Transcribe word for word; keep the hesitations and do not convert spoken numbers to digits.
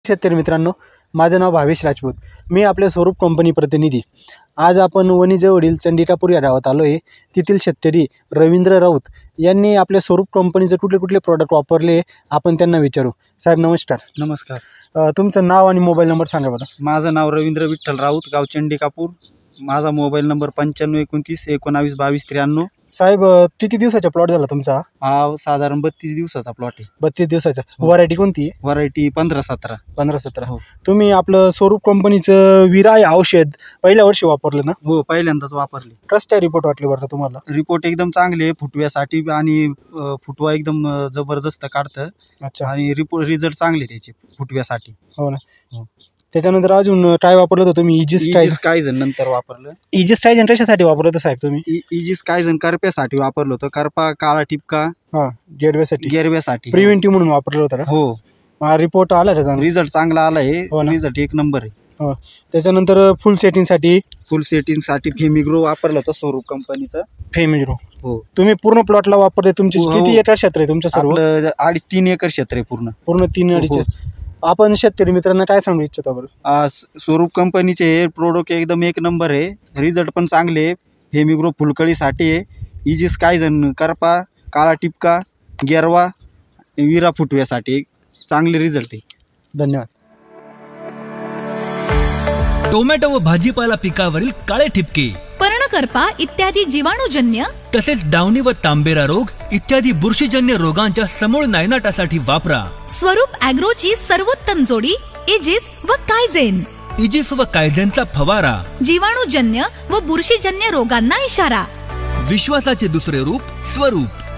शेतकरी मित्रांनो, माझं नाव भावेश राजपूत. मी आपल्या स्वरूप कंपनी प्रतिनिधी. आज आपण वणीजवळील चंडिकापूर या गावात आलो आहे. तेथील शेतकरी रवींद्र राऊत यांनी आपल्या स्वरूप कंपनीचे कुठले कुठले प्रॉडक्ट वापरले आपण त्यांना विचारू. साहेब नमस्कार. नमस्कार. अ, तुमचं नाव आणि मोबाईल नंबर सांगा बरं. माझं नाव रवींद्र विठ्ठल राऊत, गाव चंडिकापूर. माझा मोबाईल नंबर पंच्याण्णव एकोणतीस एकोणावीस बावीस त्र्याण्णव. साहेब अ, किती दिवसाचा प्लॉट झाला तुमचा? हा साधारण बत्तीस दिवसाचा प्लॉट आहे. बत्तीस दिवसाचा. हो. व्हरायटी कोणती आहे? व्हरायटी पंधरा सतरा. पंधरा सतरा. हो. तुम्ही आपलं स्वरूप कंपनीचं विरा हे औषध पहिल्या वर्षी वापरलं ना? हो, पहिल्यांदाच वापरले. कसं काय रिपोर्ट वाटले बरं तुम्हाला? रिपोर्ट एकदम चांगले आहे फुटव्यासाठी आणि अ, फुटवा एकदम अ, जबरदस्त काढतं अच्छा. आणि रिपोर्ट रिझल्ट चांगले त्याचे फुटव्यासाठी. हो ना. हो. त्याच्यानंतर अजून काय वापरलं होतं तुम्ही? इजिस काय इजिस कायझन नंतर वापरलं. इजिस टायजन कशासाठी वापरलं होतं साहेब तुम्ही? इ- इजिस कायझन करप्यासाठी वापरलं होतं. करपा, काळा टिपका, हां, गेटवेसाठी गेरव्यासाठी. प्रिव्हेंटिव्ह म्हणून वापरलं होतं ना? हो, हा रिपोर्ट आला त्याचा. रिझल्ट चांगला आला आहे. हो ना. रिझल्ट एक नंबर आहे. हो. त्याच्यानंतर फुल सेटिंगसाठी फुल सेटिंगसाठी फेमिग्रो वापरलं होतं स्वरूप कंपनीचं. फेमिग्रो. हो, तुम्ही पूर्ण प्लॉटला वापरले. तुमचे हो. किती एकर क्षेत्र आहे तुमचं सर्व? आपलं अडीच तीन एकर क्षेत्र आहे पूर्ण. पूर्ण तीन अडीच. हो. आपण शेतकरी मित्रांना काय सांगू इच्छिता बरं? आ, स- स्वरूप कंपनीचे हे प्रोडक्ट एकदम एक नंबर आहे. रिझल्ट पण चांगले आहे. फेमिग्रो फुलकळीसाठी आहे. इजिस कायझन करपा, काळा टिपका, गेरवा, विरा फुटव्यासाठी चांगले रिझल्ट आहे. धन्यवाद. टोमॅटो व भाजीपाला पिकावरील काळे ठिपके, पर्णकर्पा इत्यादी जीवाणूजन्य तसेच डावणी व तांबेरा रोग इत्यादी बुरशीजन्य रोगांच्या समूळ नायनाटासाठी वापरा स्वरूप ॲग्रोची सर्वोत्तम जोडी इजिस व कायझेन. इजिस व कायझेनचा फवारा. जीवाणूजन्य व बुरशीजन्य रोगांना इशारा. विश्वासाचे दुसरे रूप स्वरूप.